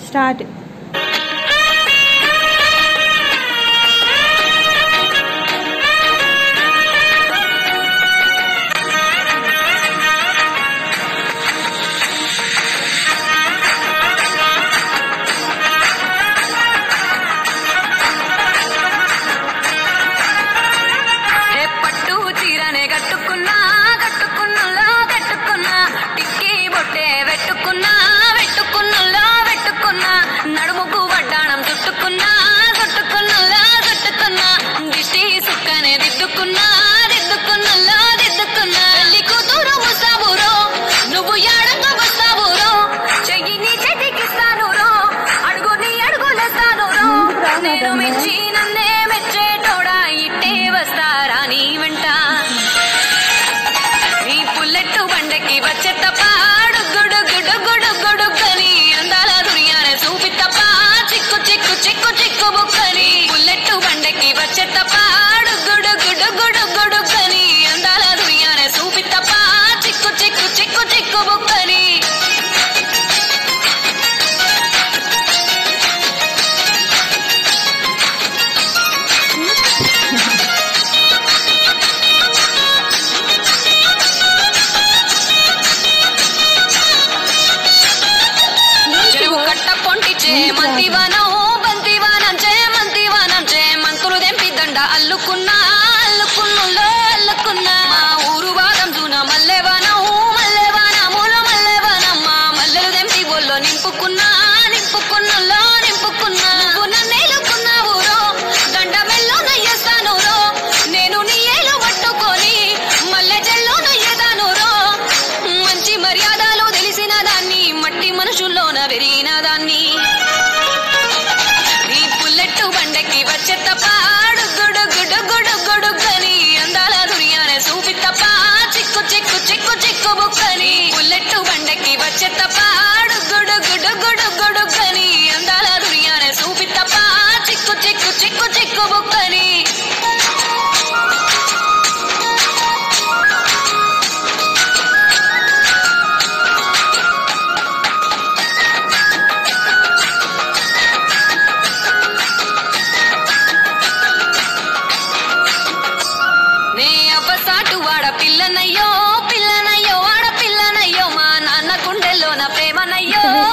Start. నడుముకు వడ్డాణం చుట్టుకున్నా చుట్టుకున్నలా చుట్టుకున్నా దిష్టి సుక్కనే దిద్దుకున్నా దిద్దుకున్నలా దిద్దుకున్నా తల్లి కూతురు వస్తావురో నువ్వు ఏడంగా వస్తావురో చెయ్యి నీ చేతికిస్తాను రో అడుగు నీ అడుగులేస్తాను రో నేను మెచ్చి నన్నే మెచ్చేటోడా ఇట్టే వస్తారా నీ వెంట ఈ పుల్లెట్టు బండకి వచ్చే తప్ప గుడుగుడుగుడుగుడుగని అందాల దునియానే చూపి తప్ప చిక్కు చిక్కు చిక్కు చిక్కు బుక్కని పుల్లెట్టు బండకి వచ్చే తప్ప గుడుగుడుగుడుగుడుగని అందాల దునియానే చూపి తప్ప చిక్కు చిక్కు చిక్కు చిక్కు బుక్కని మంతివానం బంతివానం మంతివానం మంతులు దెంపి దండ అల్లుకున్నా అల్లుకున్నులో అల్లుకున్నా మా ఊరు వాదం జూన మల్లెవానం మల్లెవానములో మల్లెవానం మా మల్లెలు దెంపి ఒళ్ళో నింపుకున్నా నింపుకున్నులో నింపుకున్నా నువ్వు నన్నేలుకున్నావు రో దండ మెల్లో నయ్యేస్తాను రో నేను నీ ఏలు పట్టుకొని మల్లె జల్లో నయ్యేదాను రో మంచి మర్యాదలు తెలిసిన దాన్ని మట్టి మనుషుల్లోన పెరిగిన దాన్ని బండకి వచ్చే తప్ప గుడుగుడుగుడుగుడుగని అందాల దునియానే చూపి తప్ప చిక్కు చిక్కు చిక్కు చిక్కు బుక్కని పుల్లెట్టు బండకి వచ్చే తప్ప గుడుగుడుగుడుగుడుగని అందాల దునియానే చూపి తప్ప చిక్కు చిక్కు చిక్కు చిక్కు బుక్కని పిల్లనయ్యో పిల్లనయ్యో ఆడపిల్లనయ్యో మా నాన్న గుండెల్లో నా ప్రేమనయ్యో